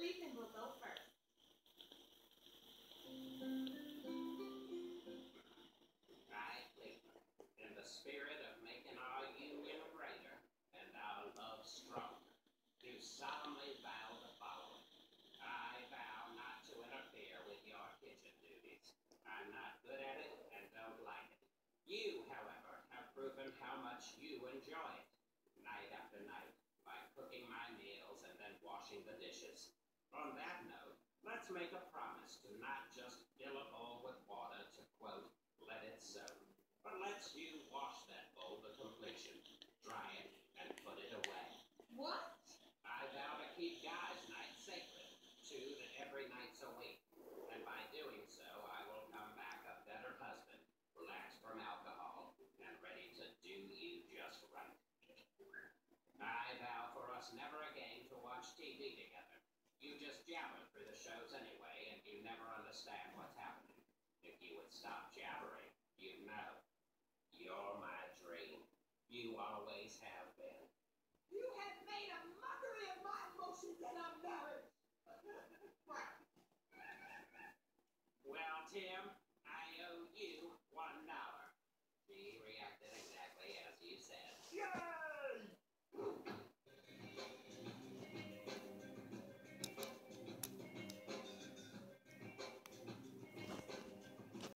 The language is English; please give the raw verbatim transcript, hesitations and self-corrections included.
Ethan will go first. Right, Cleveland. In the spirit of making our union greater and our love stronger, do solemnly vow the following. I vow not to interfere with your kitchen duties. I'm not good at it and don't like it. You, however, have proven how much you enjoy it, night after night, by cooking my meals and then washing the dishes. On that note, let's make a promise to not just fill a bowl with water to, quote, let it soak, but let's you wash that bowl to completion, dry it, and put it away. What? I vow to keep guys' night sacred, two that every night's a week, and by doing so, I will come back a better husband, relaxed from alcohol, and ready to do you just right. I vow for us never again to watch T V together. You just jabber through the shows anyway, and you never understand what's happening. If you would stop jabbering, you'd know. You're my dream. You always have been. You have made a mockery of my emotions and our marriage. Well, Tim,